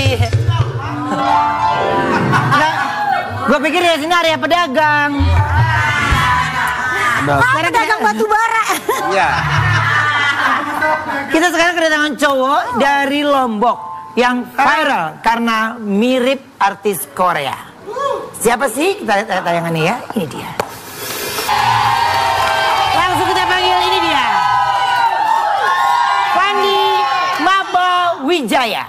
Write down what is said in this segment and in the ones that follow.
Nah, gue pikir di sini area pedagang. Sekarang pedagang batu bara. Iya. Kita sekarang kedatangan cowok dari Lombok yang viral karena mirip artis Korea. Siapa sih? Kita lihat tayangannya ya. Ini dia. Langsung kita panggil, ini dia. Fandi Maba Wijaya.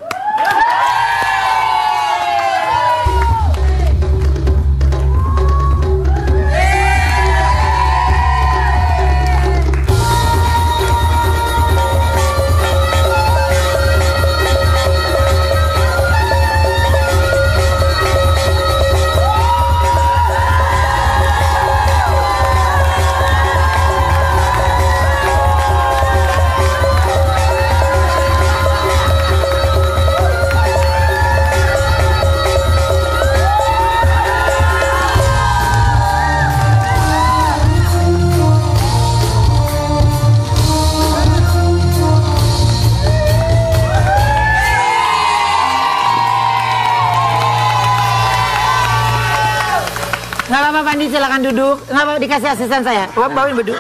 Nggak apa-apa Fandi, silakan duduk. Nggak apa-apa, dikasih asisten saya. Bawain Bedu.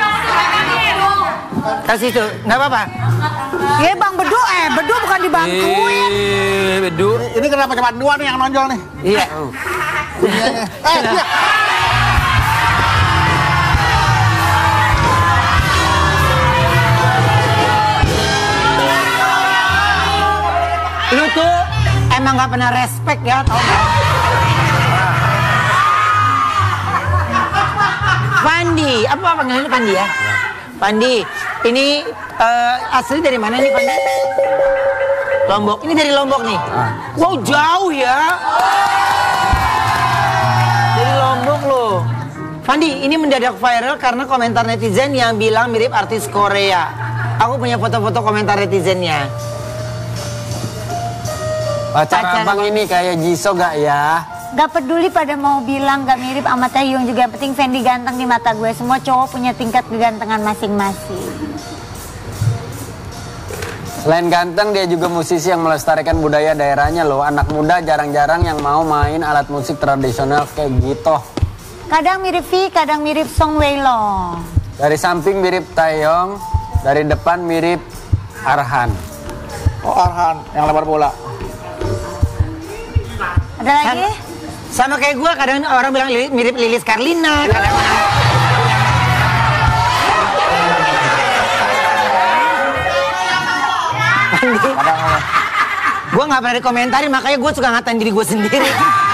Kasih itu, nggak apa-apa. Ya Bang Bedu, Bedu bukan dibantuin. Bedu. Ini kenapa cuma dua nih yang nonjol nih? Iya. Dia. Lu tuh emang nggak pernah respect ya, tau gak? Fandi, apa panggilannya Fandi ya? Fandi, ini asli dari mana nih Fandi? Lombok, ini dari Lombok nih. Wow, jauh ya. Dari Lombok loh. Fandi, ini mendadak viral karena komentar netizen yang bilang mirip artis Korea. Aku punya foto-foto komentar netizennya. Pacar abang ini kayak Jisoo gak ya? Gak peduli pada mau bilang gak mirip sama Taehyung juga. Yang penting Fendi ganteng di mata gue. Semua cowok punya tingkat kegantengan masing-masing. Selain ganteng, dia juga musisi yang melestarikan budaya daerahnya loh. Anak muda jarang-jarang yang mau main alat musik tradisional kayak gitu. Kadang mirip V, kadang mirip Song Weilong. Dari samping mirip Taehyung, dari depan mirip Arhan. Oh Arhan, yang lebar bola. Ada lagi? Sama kayak gue, kadang orang bilang mirip Lilis Karlina, kadang gue nggak pernah dikomentarin, makanya gue suka ngatain diri gue sendiri.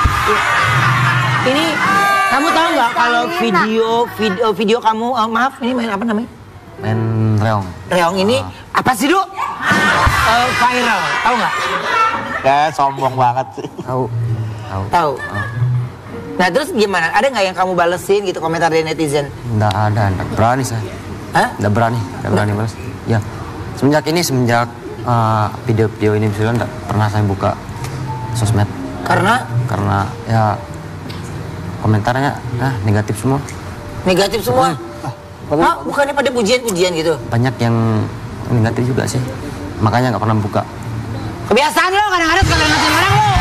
Ini kamu tahu nggak kalau video kamu, maaf ini main apa namanya? Main reong. Reong ini apa sih Duk? Viral, tahu nggak? Ya sombong banget sih. Tahu. Nah terus gimana? Ada nggak yang kamu balesin gitu komentar dari netizen? Nggak ada, nggak berani saya. Hah? Nggak berani balas. Ya, semenjak video-video ini misalnya nggak pernah saya buka sosmed. Karena ya komentarnya negatif semua. Negatif semua? Hah? Bukannya pada pujian-pujian gitu? Banyak yang negatif juga sih. Makanya nggak pernah buka. Kebiasaan lo kadang-kadang suka ngatain orang lo.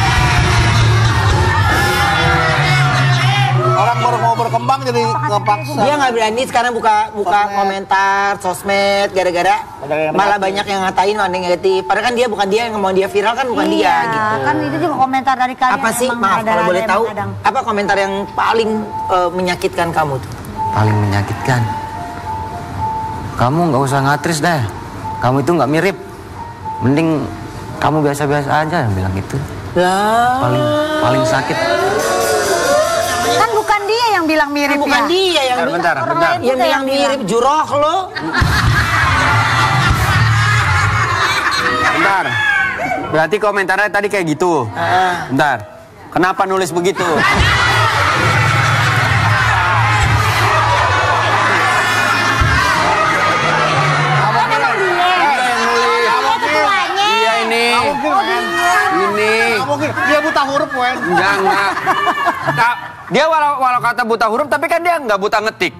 Orang baru mau berkembang jadi kepaksa. Dia nggak berani sekarang buka komentar sosmed gara-gara malah banyak yang ngatain ada yang negatif. Padahal kan bukan dia yang mau dia viral, kan bukan dia gitu. Kan itu juga komentar dari kalian. Apa sih, maaf kalau boleh tahu, apa komentar yang paling menyakitkan kamu tuh? Paling menyakitkan, kamu nggak usah ngatris deh. Kamu itu nggak mirip. Mending kamu biasa-biasa aja, yang bilang gitu. Paling sakit. Kan bukan dia yang bilang mirip ya. Bukan dia yang bentar. Yang bilang mirip Juroh lo. Bentar. Berarti komentarnya tadi kayak gitu. Bentar. Kenapa nulis begitu? Dia buta huruf, Wen. Enggak. Dia walau kata buta huruf, tapi kan dia nggak buta ngetik.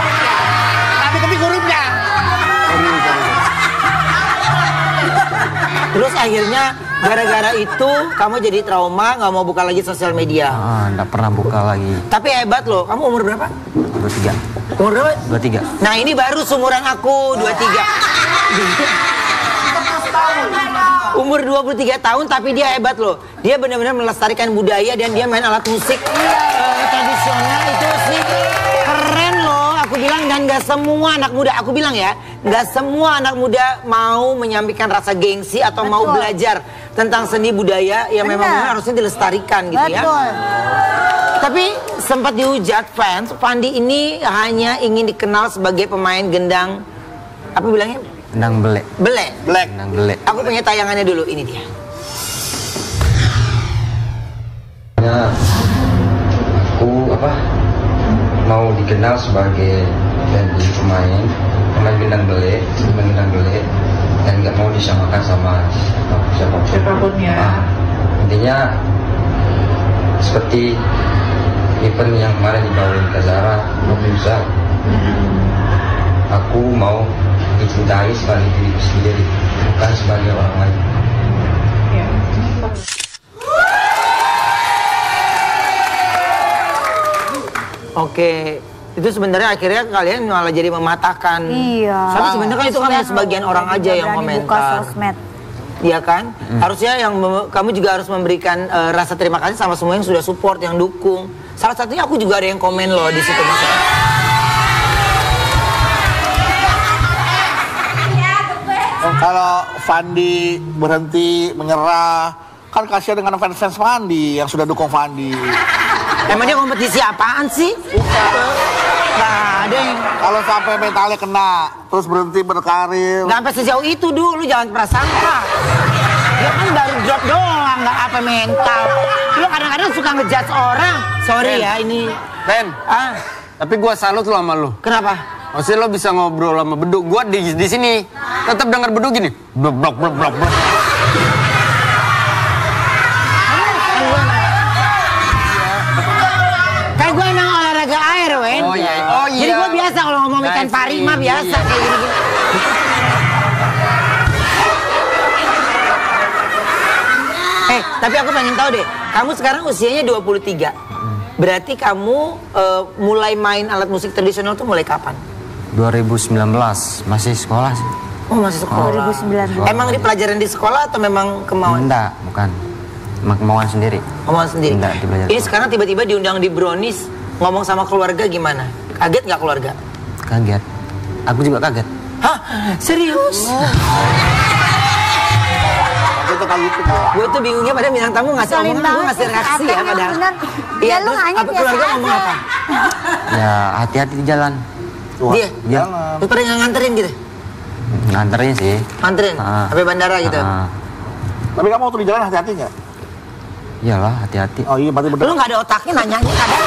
Tapi ketik hurufnya. Terus akhirnya gara-gara itu kamu jadi trauma, nggak mau buka lagi sosial media. Nggak pernah buka lagi. Tapi hebat loh, kamu umur berapa? 23. Umur berapa? 23. Nah ini baru seumuran aku, 23. Umur 23 tahun tapi dia hebat loh. Dia benar-benar melestarikan budaya dan dia main alat musik tradisional itu sih keren loh. Aku bilang dan gak semua anak muda, aku bilang ya, gak semua anak muda mau menyampaikan rasa gengsi atau mau belajar tentang seni budaya yang memang harusnya dilestarikan gitu ya. Tapi sempat dihujat fans, Fandi ini hanya ingin dikenal sebagai pemain gendang, apa bilangnya? Gendang belek. Belek. Gendang belek. Aku punya tayangannya dulu, ini dia. Ya, aku mau dikenal sebagai pemain gendang belek, dan nggak mau disamakan sama siapapun ya. Intinya seperti event yang kemarin dibawain ke Zara, Mobiusa. Aku mau dicintai sebagai diriku sendiri, bukan sebagai orang lain. Oke, itu sebenarnya akhirnya kalian malah jadi mematahkan. Iya. Tapi sebenarnya kan itu hanya sebagian orang aja yang komentar. Iya kan? Harusnya yang kamu juga harus memberikan rasa terima kasih sama semua yang sudah support, yang dukung. Salah satunya aku juga ada yang komen loh di situ Mas. Kalau Fandi berhenti menyerah, kan kasihan dengan fans Fandi yang sudah dukung Fandi. Emangnya kompetisi apaan sih? Nah, ada yang kalau sampai mentalnya kena, terus berhenti berkarir. nggak sampai sejauh itu dulu, jangan prasangka. Dia kan baru drop doang, nggak apa mental. Lu kadang-kadang suka ngejudge orang. Sorry Ben. ya ini. Ben, tapi gua salut lo sama lu. Kenapa? Maksudnya lo bisa ngobrol sama beduk. Gua di sini tetap dengar beduk gini. Blok. Kayak gue emang olahraga air, Wen. Oh iya. Jadi gue biasa kalau ngomong ikan pari mah biasa kayak gini-gini. Tapi aku pengen tahu deh, kamu sekarang usianya 23. Berarti kamu mulai main alat musik tradisional tuh mulai kapan? 2019, masih sekolah sih. Oh, masih sekolah. 2019. Emang di pelajaran di sekolah atau memang kemauan? Enggak, bukan. Kemauan sendiri. Kemauan sendiri. Enggak, di belajar. Ini sekarang tiba-tiba diundang di Brownies, ngomong sama keluarga gimana? Kaget nggak keluarga? Kaget. Aku juga kaget. Hah? Serius? Gue tuh bingungnya pada bintang tamu ngasih omongan, gue ngasih reaksi ya padahal. Iya, terus apa keluarga ngomong apa? Ya, hati-hati di jalan. Dia? Ya, Terus pada nggak nganterin gitu? nganterin sih. Nganterin? Sampai bandara gitu? Tapi kamu waktu di jalan hati-hati nggak? Iyalah, hati-hati. Oh iya, berarti bener. Lu nggak ada otaknya nanyanya kadang.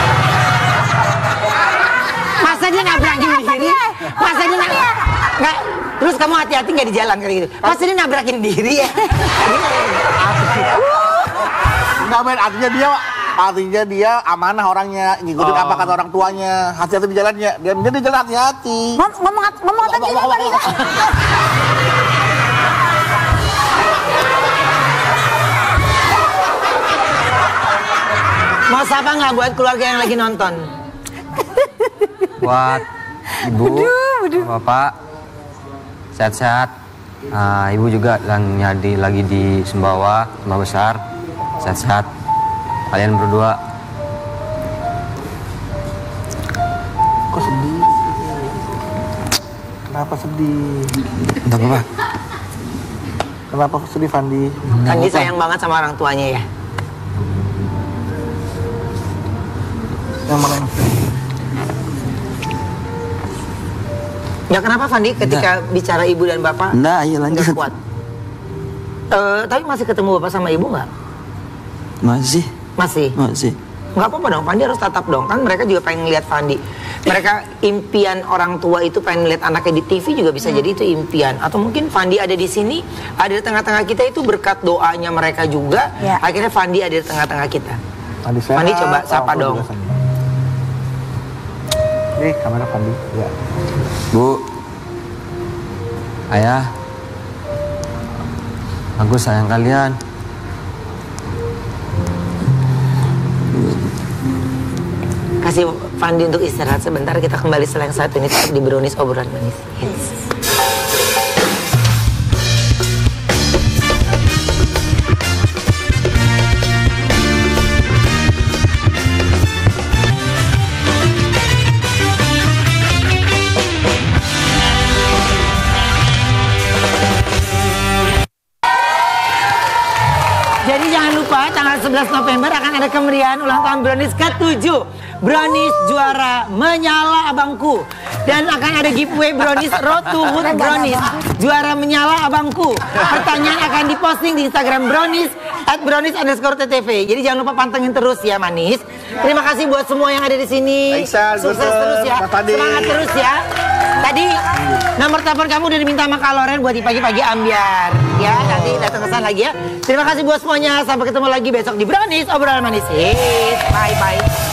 Masa dia nabrakin diri? Masa dia nggak? Terus kamu hati-hati nggak di jalan kayak gitu? Masa dia nabrakin diri ya? Nggak main, artinya dia amanah orangnya, ngikutin apa kata orang tuanya, hati-hati di jalannya. Dia di jalan hati-hati. Ngomong apa sih? Mau sapa nggak buat keluarga yang lagi nonton? Buat ibu, bapak, sehat-sehat. Ibu juga yang lagi di Sumbawa Besar, sehat-sehat. Kalian berdua. Kok sedih? Kenapa sedih? Enggak apa-apa. Kenapa sedih, Fandi? Fandi sayang banget sama orang tuanya ya. Yang mana? Ya kenapa Fandi ketika bicara ibu dan bapak Enggak, ayo lanjut. nggak kuat? Tapi masih ketemu bapak sama ibu nggak? Masih. Masih? Nggak apa-apa dong, Fandi harus tatap dong. Kan mereka juga pengen lihat Fandi. Mereka impian orang tua itu pengen lihat anaknya di TV juga bisa jadi itu impian. Atau mungkin Fandi ada di sini, ada di tengah-tengah kita itu berkat doanya mereka juga. Ya. Akhirnya Fandi ada di tengah-tengah kita. Sehat, Fandi coba sapa orang tua dong. juga senang. Nih, kamera Fandi. Ya. Bu, ayah, Aku sayang kalian. Kasih Fandi untuk istirahat sebentar. Kita kembali setelah yang satu ini tetap di Brownies Obrolan Manis Hits. Jadi jangan lupa tanggal 11 November akan ada kemeriahan ulang tahun Brownies ke-7. Brownies juara Menyala Abangku. Dan akan ada giveaway Brownies Road to Hood Brownies. Juara Menyala Abangku. Pertanyaan akan diposting di Instagram Brownies @brownies_ttv. Jadi jangan lupa pantengin terus ya Manis. Terima kasih buat semua yang ada di sini. Sukses terus ya. Semangat terus ya. Tadi nomor telepon kamu udah diminta sama Kak Loren buat di pagi-pagi ambiar. Ya, nanti datang ke sana lagi ya. Terima kasih buat semuanya. Sampai ketemu lagi besok di Brownies Obrolan Manis. Bye-bye.